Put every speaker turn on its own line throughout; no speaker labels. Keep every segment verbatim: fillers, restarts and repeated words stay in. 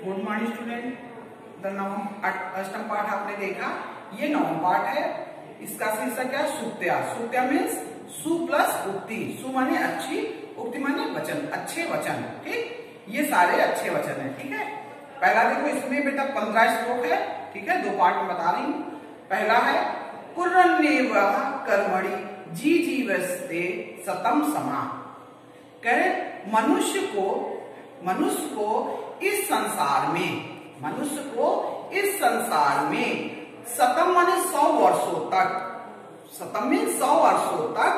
Good morning student. The नवम अष्टम पाठ आपने देखा, ये नवम पाठ है। इसका शीर्षक क्या है? सुक्त्या। सुक्त्या मीन्स सु प्लस उक्ति। सु माने अच्छी, उक्ति माने वचन, अच्छे वचन। ठीक, ये सारे अच्छे वचन है। ठीक है, पहला देखो, इसमें बेटा पंद्रह श्लोक है। ठीक है, दो पार्ट में बता रही हूँ। पहला है कुर्रन्नेव कर्मणि जी जीवस्ते सतम समा। कह रहे मनुष्य को मनुष्य को इस संसार में मनुष्य को इस संसार में सतम माने सौ वर्षों तक, सतम में सौ वर्षों तक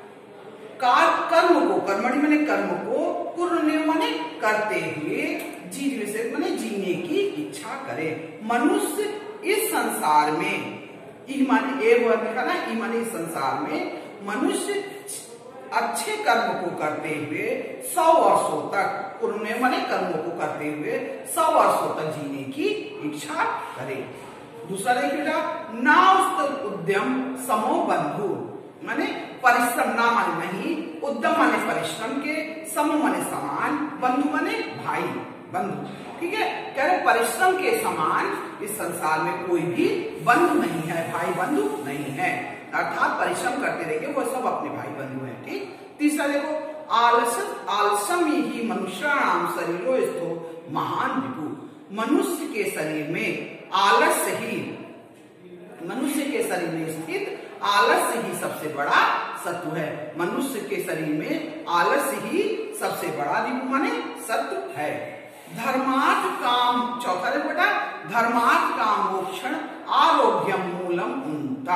कर्म को, कर्मणि माने कर्म को, कुर्रन्नेव माने करते हुए, जीव से माने जीने की इच्छा करे। मनुष्य इस संसार में, ई माने ए वर्ड लिखा ना, ई माने इस संसार में मनुष्य अच्छे कर्म को करते हुए सौ वर्षों तक, कुर्रन्नेव माने कर्मों को करते हुए सौ वर्षों तक जीने की इच्छा करे। दूसरा देखिएगा, नाउस्त उद्यम समो बंधु, माने परिश्रम, ना माने नहीं, उद्यम माने परिश्रम के, समो माने समान, बंधु माने भाई, बंधु। ठीक है, कह रहे परिश्रम के समान इस संसार में कोई भी बंधु नहीं है, भाई बंधु नहीं है। अर्थात परिश्रम करते रहेंगे वो सब अपने भाई बंधु हैं। ठीक, तीसरा देखो, आलस आलसम ही मनुष्याणाम शरीरो स्थो महान विभु। मनुष्य के शरीर में आलस्य ही, मनुष्य के शरीर में स्थित आलस्य ही सबसे बड़ा शत्रु है। मनुष्य के शरीर में आलस्य ही सबसे बड़ा रिपु माने शत्रु है। धर्मार्थ काम, चौथा देखो बेटा, धर्मार्थ काम मोक्षण आरोग्यम मूलम उन्नता।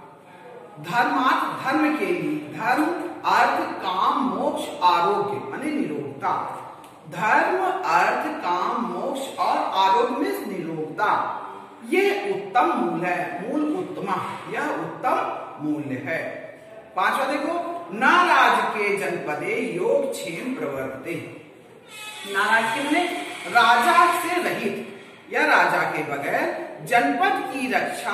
धर्मार्थ, धर्म के लिए, धर्म अर्थ काम मोक्ष आरोग्य माने निरोगता। धर्म अर्थ काम मोक्ष और आरोग्य में निरोगता, ये उत्तम मूल है। मूल उत्तम, यह उत्तम मूल्य है। पांचवा देखो, नाराज के जनपदे योग क्षेम प्रवर्तते। नाराज के माने राजा से रहित या राजा के बगैर जनपद की रक्षा,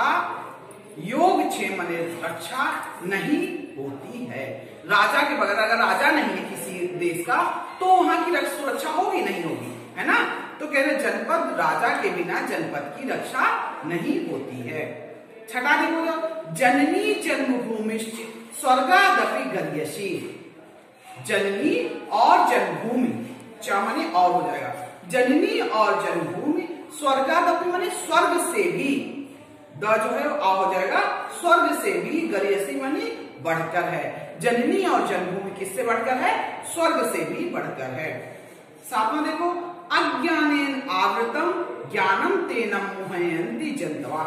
योग क्षेम माने रक्षा नहीं होती है। राजा के बगैर, अगर राजा नहीं है किसी देश का, तो वहां की सुरक्षा होगी नहीं होगी, है ना। तो कह रहे जनपद, राजा के बिना जनपद की रक्षा नहीं होती है। छठा देखो, जननी जन्मभूमि स्वर्गादपि गरीयसी। जननी और जन्मभूमि, चा माने और हो जाएगा, जननी और जन्मभूमि, स्वर्गादपि माने स्वर्ग से भी, द जो है आ हो जाएगा, स्वर्ग से भी, गरीयसी माने बढ़कर है। जननी और जन्मभूमि किससे बढ़कर है? स्वर्ग से भी बढ़कर है। सातवां देखो, अज्ञानेन आवृतम ज्ञानम तेनम मोहयन्ति जन्तवा।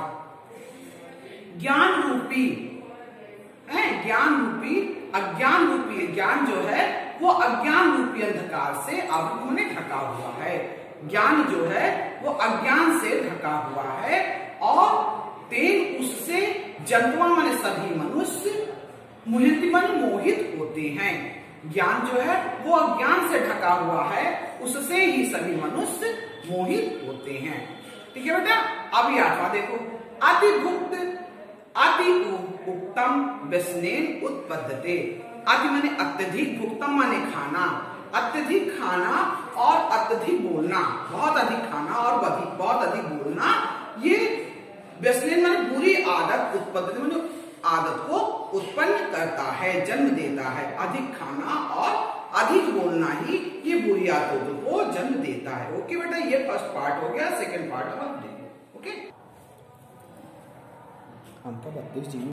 ज्ञान रूपी है, ज्ञान रूपी, अज्ञान रूपी ज्ञान जो है वो अज्ञान रूपी अंधकार से आवृत माने ढका हुआ है। ज्ञान जो है वो अज्ञान से ढका हुआ है और तेन उससे जन्तवा माने सभी मनुष्य, मोहित माने मोहित होते हैं। ज्ञान जो है वो अज्ञान से ढका हुआ है, उससे ही सभी मनुष्य मोहित होते हैं। ठीक है बेटा, अभी आठवां देखो, अतिभुक्त अति उक्तम व्यसनेन उत्पद्यते। अति माने अत्यधिक, भुक्तम माने खाना, अत्यधिक खाना और अत्यधिक बोलना, बहुत अधिक खाना और बहुत अधिक बोलना, ये व्यसनेन माने बुरी आदत, उत्पद्यते माने आदत को उत्पन्न करता है, जन्म देता है। अधिक खाना और अधिक बोलना ही ये बुरी आदतों को जन्म देता है। ओके बेटा, ये फर्स्ट पार्ट हो गया। सेकंड पार्ट अब आप देखो। ओके, हमका बत्तीस जी